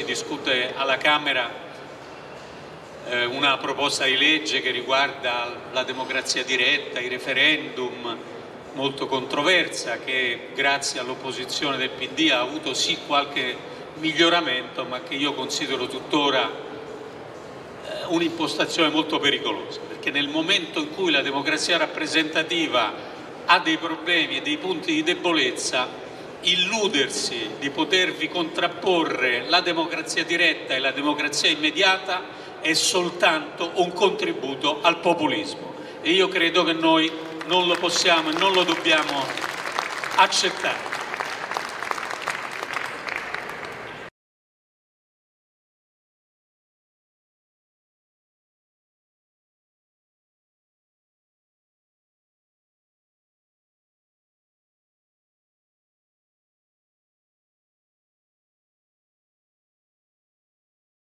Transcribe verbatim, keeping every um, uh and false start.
discute alla Camera eh, una proposta di legge che riguarda la democrazia diretta, i referendum, molto controversa, che grazie all'opposizione del P D ha avuto sì qualche miglioramento, ma che io considero tuttora eh, un'impostazione molto pericolosa, perché nel momento in cui la democrazia rappresentativa ha dei problemi e dei punti di debolezza, illudersi di potervi contrapporre la democrazia diretta e la democrazia immediata è soltanto un contributo al populismo, e io credo che noi non lo possiamo e non lo dobbiamo accettare.